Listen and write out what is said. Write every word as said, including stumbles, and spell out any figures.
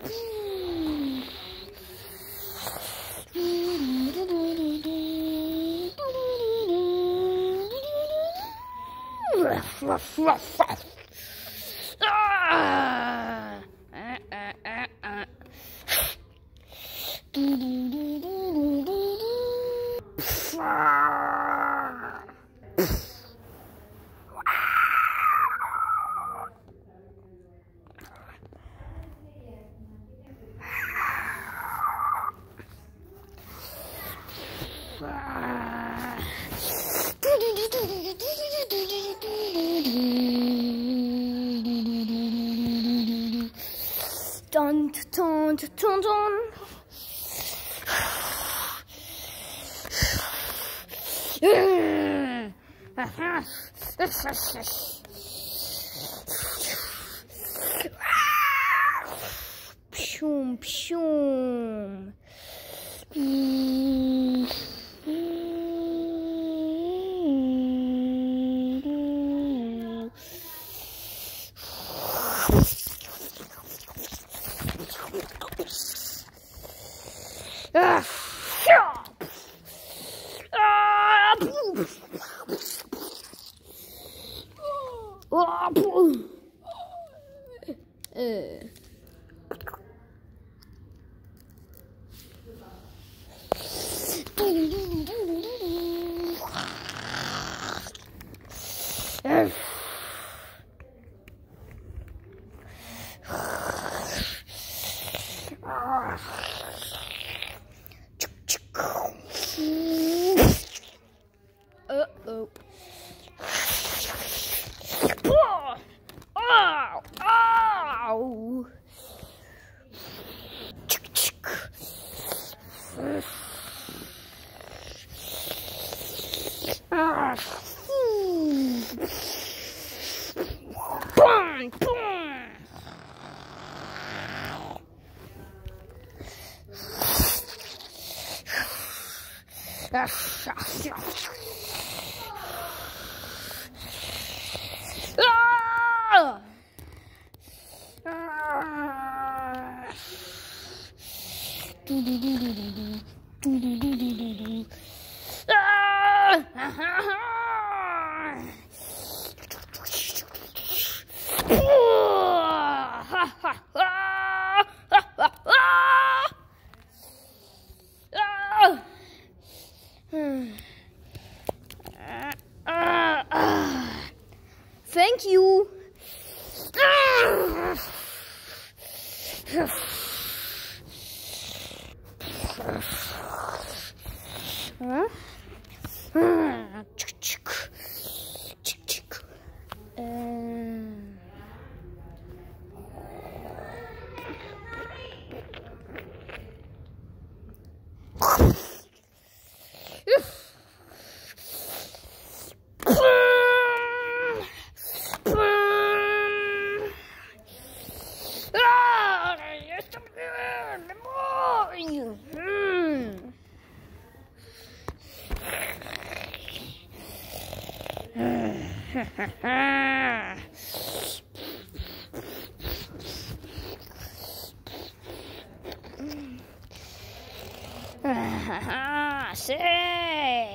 Ah! Uh, uh, uh, uh. Dun dun dun dun dun. Pshum pshum. Mm. Ah, Uh-oh. Oh! Ow! Ow! Ah! Boom! Boom! Ah! Do do do do do do do do do do do. Thank you. Huh? Chick chick chick chick. Um. Say.